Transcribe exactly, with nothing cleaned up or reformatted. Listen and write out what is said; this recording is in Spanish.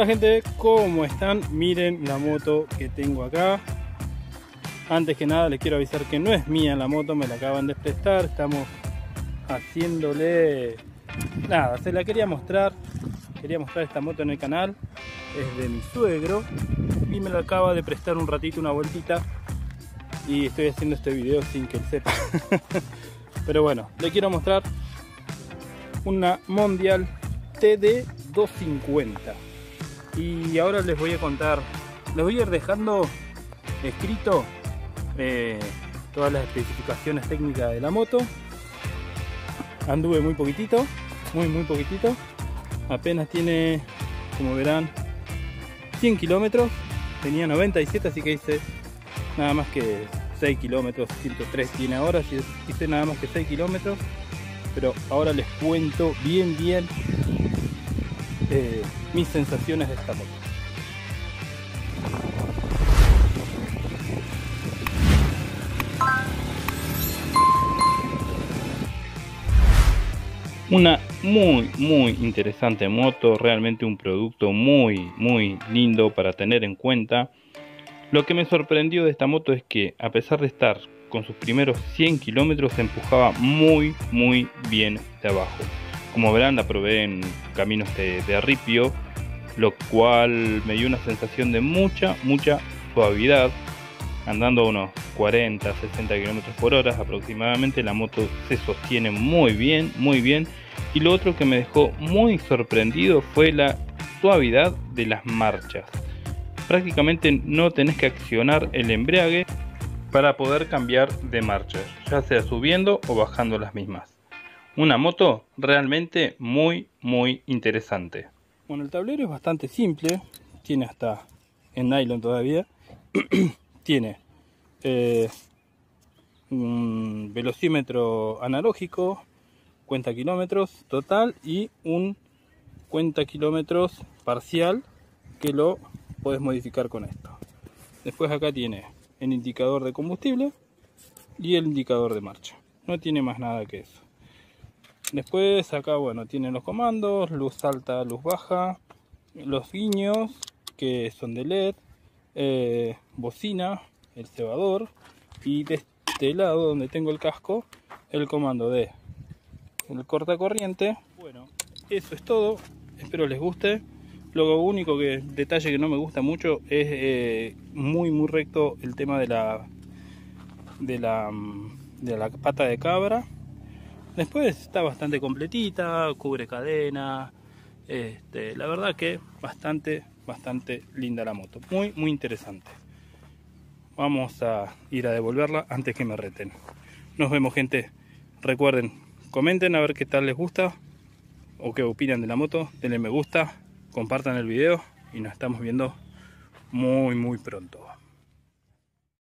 Hola gente, ¿cómo están? Miren la moto que tengo acá. Antes que nada les quiero avisar que no es mía la moto, me la acaban de prestar. Estamos haciéndole... Nada, se la quería mostrar. Quería mostrar esta moto en el canal. Es de mi suegro y me la acaba de prestar un ratito, una vueltita. Y estoy haciendo este video sin que él sepa. Pero bueno, le quiero mostrar una Mondial T D doscientos cincuenta. Y ahora les voy a contar, les voy a ir dejando escrito eh, todas las especificaciones técnicas de la moto. Anduve muy poquitito, muy muy poquitito. Apenas tiene, como verán, cien kilómetros. Tenía noventa y siete, así que hice nada más que seis kilómetros. ciento tres tiene ahora, hice nada más que seis kilómetros. Pero ahora les cuento bien bien eh, mis sensaciones de esta moto. Una muy muy interesante moto, realmente un producto muy muy lindo para tener en cuenta. Lo que me sorprendió de esta moto es que, a pesar de estar con sus primeros cien kilómetros, se empujaba muy muy bien de abajo. Como verán, la probé en caminos de, de ripio, lo cual me dio una sensación de mucha mucha suavidad. Andando a unos cuarenta sesenta kilómetros por hora aproximadamente, la moto se sostiene muy bien, muy bien. Y lo otro que me dejó muy sorprendido fue la suavidad de las marchas. Prácticamente no tenés que accionar el embrague para poder cambiar de marcha, ya sea subiendo o bajando las mismas. Una moto realmente muy muy interesante. Bueno, el tablero es bastante simple, tiene hasta en nylon todavía. Tiene eh, un velocímetro analógico, cuenta kilómetros total y un cuenta kilómetros parcial que lo puedes modificar con esto. Después acá tiene el indicador de combustible y el indicador de marcha. No tiene más nada que eso. Después acá, bueno, tiene los comandos: luz alta, luz baja, los guiños que son de L E D, eh, bocina, el cebador, y de este lado donde tengo el casco, el comando de el cortacorriente. Bueno, eso es todo, espero les guste. Lo único que detalle que no me gusta mucho es eh, muy muy recto el tema de la de la de la pata de cabra. Después está bastante completita, cubre cadena. Este, la verdad que bastante bastante linda la moto, muy muy interesante. Vamos a ir a devolverla antes que me reten. Nos vemos, gente. Recuerden, comenten a ver qué tal les gusta o qué opinan de la moto. Denle me gusta, compartan el video y nos estamos viendo muy muy pronto.